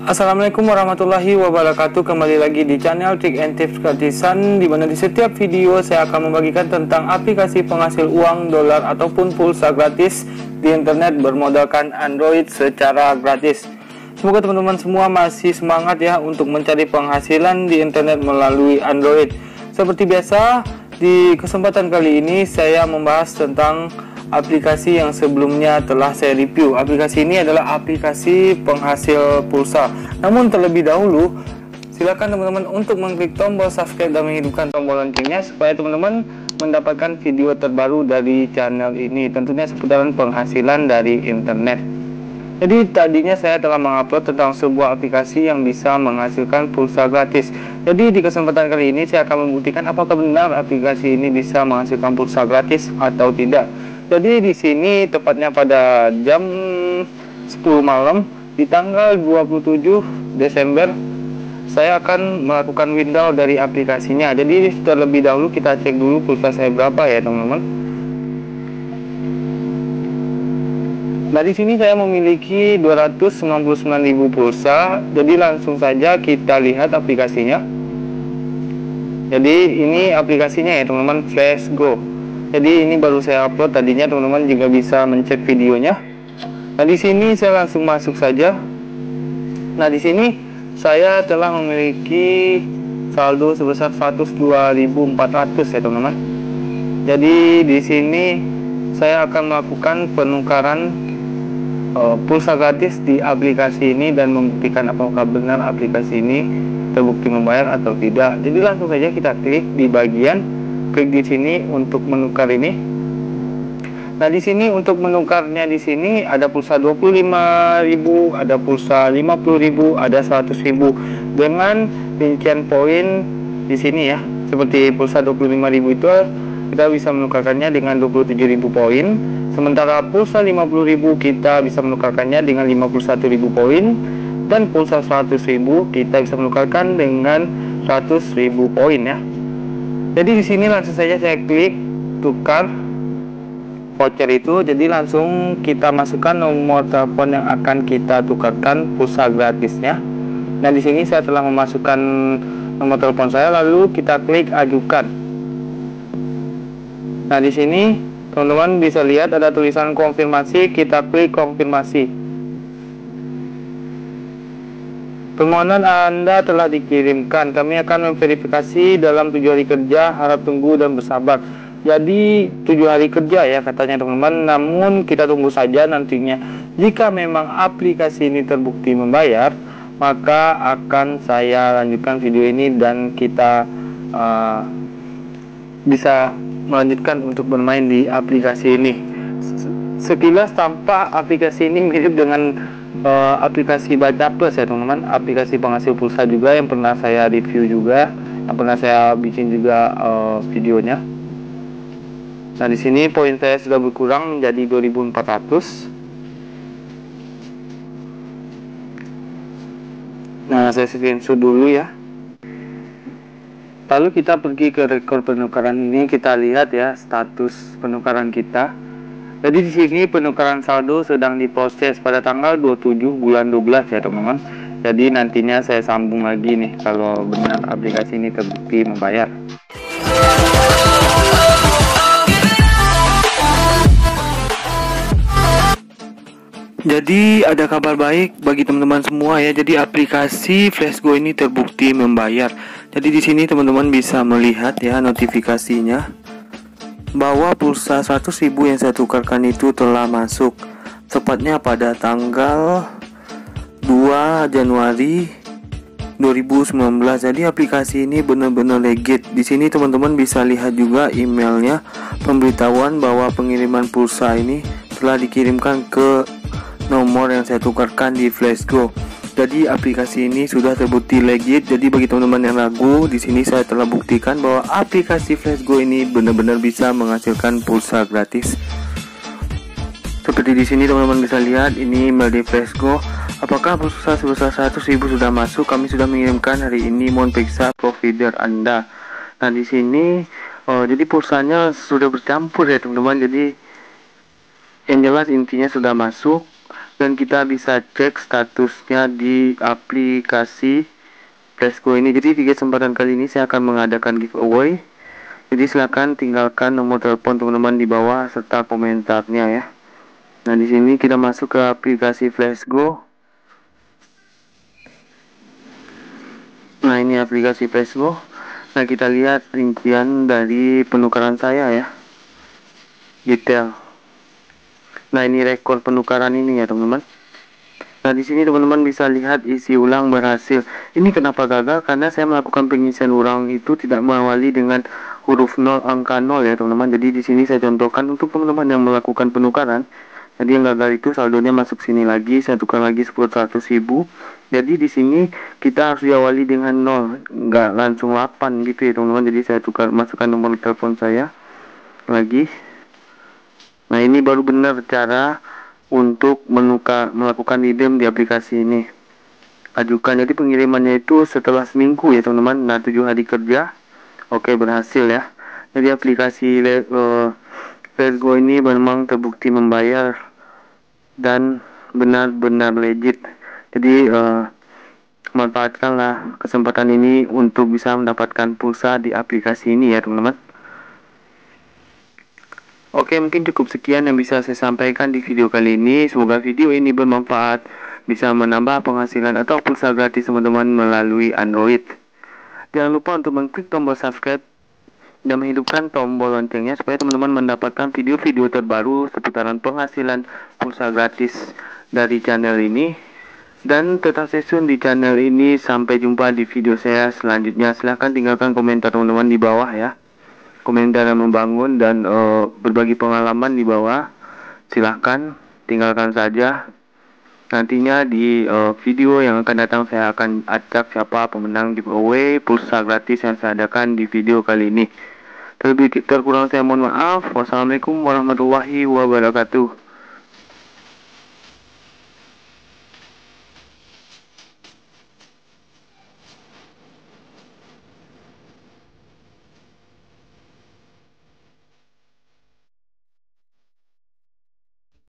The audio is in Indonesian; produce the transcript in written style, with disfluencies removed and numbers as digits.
Assalamualaikum warahmatullahi wabarakatuh. Kembali lagi di channel Trik and Tips Gratisan, di mana di setiap video saya akan membagikan tentang aplikasi penghasil uang dolar ataupun pulsa gratis di internet bermodalkan Android secara gratis. Semoga teman-teman semua masih semangat ya untuk mencari penghasilan di internet melalui Android. Seperti biasa, di kesempatan kali ini saya membahas tentang aplikasi yang sebelumnya telah saya review. Aplikasi ini adalah aplikasi penghasil pulsa. Namun terlebih dahulu, silakan teman-teman untuk mengklik tombol subscribe dan menghidupkan tombol loncengnya supaya teman-teman mendapatkan video terbaru dari channel ini, tentunya seputaran penghasilan dari internet. Jadi tadinya saya telah mengupload tentang sebuah aplikasi yang bisa menghasilkan pulsa gratis. Jadi di kesempatan kali ini saya akan membuktikan apakah benar aplikasi ini bisa menghasilkan pulsa gratis atau tidak. Jadi di sini tepatnya pada jam 10 malam di tanggal 27 Desember saya akan melakukan withdraw dari aplikasinya. Jadi terlebih dahulu kita cek dulu pulsa saya berapa ya teman-teman. Nah di sini saya memiliki 299.000 pulsa. Jadi langsung saja kita lihat aplikasinya. Jadi ini aplikasinya ya teman-teman, Flashgo. Jadi ini baru saya upload tadinya, teman-teman juga bisa mencek videonya. Nah di sini saya langsung masuk saja. Nah di sini saya telah memiliki saldo sebesar 102.400 ya teman-teman. Jadi di sini saya akan melakukan penukaran pulsa gratis di aplikasi ini dan membuktikan apakah benar aplikasi ini terbukti membayar atau tidak. Jadi langsung saja kita klik di bagian klik di sini untuk menukar ini. Nah di sini untuk menukarnya di sini ada pulsa 25.000, ada pulsa 50.000, ada 100.000 dengan rincian poin di sini ya. Seperti pulsa 25.000 itu kita bisa menukarkannya dengan 27.000 poin. Sementara pulsa 50.000 kita bisa menukarkannya dengan 51.000 poin, dan pulsa 100.000 kita bisa menukarkan dengan 100.000 poin ya. Jadi di sini langsung saja saya klik tukar voucher itu. Jadi langsung kita masukkan nomor telepon yang akan kita tukarkan pulsa gratisnya. Nah di sini saya telah memasukkan nomor telepon saya, lalu kita klik ajukan. Nah di sini teman-teman bisa lihat ada tulisan konfirmasi, kita klik konfirmasi. Permohonan Anda telah dikirimkan. Kami akan memverifikasi dalam 7 hari kerja. Harap tunggu dan bersabar. Jadi 7 hari kerja ya katanya teman-teman. Namun kita tunggu saja nantinya. Jika memang aplikasi ini terbukti membayar, maka akan saya lanjutkan video ini dan kita bisa melanjutkan untuk bermain di aplikasi ini. Sekilas tampak aplikasi ini mirip dengan aplikasi Baca Plus ya teman-teman, aplikasi penghasil pulsa juga yang pernah saya review juga, yang pernah saya bikin juga videonya. Nah di sini poin saya sudah berkurang menjadi 2.400. Nah saya screenshot dulu ya. Lalu kita pergi ke rekor penukaran ini, kita lihat ya status penukaran kita. Jadi di sini penukaran saldo sedang diproses pada tanggal 27 bulan 12 ya teman-teman. Jadi nantinya saya sambung lagi nih kalau benar aplikasi ini terbukti membayar. Jadi ada kabar baik bagi teman-teman semua ya. Jadi aplikasi Flashgo ini terbukti membayar. Jadi di sini teman-teman bisa melihat ya notifikasinya bahwa pulsa 100.000 yang saya tukarkan itu telah masuk tepatnya pada tanggal 2 Januari 2019. Jadi aplikasi ini benar-benar legit. Di sini teman-teman bisa lihat juga emailnya, pemberitahuan bahwa pengiriman pulsa ini telah dikirimkan ke nomor yang saya tukarkan di Flashgo. Jadi aplikasi ini sudah terbukti legit. Jadi bagi teman-teman yang ragu, di sini saya telah buktikan bahwa aplikasi Flashgo ini benar-benar bisa menghasilkan pulsa gratis. Seperti di sini teman-teman bisa lihat ini email di Flashgo. Apakah pulsa sebesar 100.000 sudah masuk? Kami sudah mengirimkan hari ini. Mohon periksa provider Anda. Nah di sini jadi pulsanya sudah bercampur ya teman-teman. Jadi yang jelas intinya sudah masuk. dan kita bisa cek statusnya di aplikasi Flashgo ini. Jadi di kesempatan kali ini saya akan mengadakan giveaway. Jadi silakan tinggalkan nomor telepon teman-teman di bawah serta komentarnya ya. Nah di sini kita masuk ke aplikasi Flashgo. Nah ini aplikasi Flashgo. Nah kita lihat rincian dari penukaran saya ya, detail. Nah ini rekor penukaran ini ya teman-teman. Nah di sini teman-teman bisa lihat isi ulang berhasil. Ini kenapa gagal? Karena saya melakukan pengisian ulang itu tidak mengawali dengan huruf 0 angka 0 ya teman-teman. Jadi di sini saya contohkan untuk teman-teman yang melakukan penukaran. Jadi yang gagal itu saldonya masuk sini lagi, saya tukar lagi 10.000. Jadi di sini kita harus diawali dengan 0, nggak langsung 8 gitu ya teman-teman. Jadi saya tukar, masukkan nomor telepon saya lagi. Nah ini baru benar cara untuk melakukan redeem di aplikasi ini. Ajukan, jadi pengirimannya itu setelah seminggu ya teman-teman. Nah 7 hari kerja. Oke, berhasil ya. Jadi aplikasi Flashgo ini memang terbukti membayar dan benar-benar legit. Jadi manfaatkanlah kesempatan ini untuk bisa mendapatkan pulsa di aplikasi ini ya teman-teman. Oke, mungkin cukup sekian yang bisa saya sampaikan di video kali ini. Semoga video ini bermanfaat, bisa menambah penghasilan atau pulsa gratis teman-teman melalui Android. Jangan lupa untuk mengklik tombol subscribe dan menghidupkan tombol loncengnya supaya teman-teman mendapatkan video-video terbaru seputaran penghasilan pulsa gratis dari channel ini. Dan tetap stay tune di channel ini. Sampai jumpa di video saya selanjutnya. Silahkan tinggalkan komentar teman-teman di bawah ya, komentar yang membangun dan berbagi pengalaman di bawah. Silahkan tinggalkan saja. Nantinya di video yang akan datang saya akan acak siapa pemenang giveaway pulsa gratis yang saya adakan di video kali ini. Terkurang saya mohon maaf. Wassalamualaikum warahmatullahi wabarakatuh.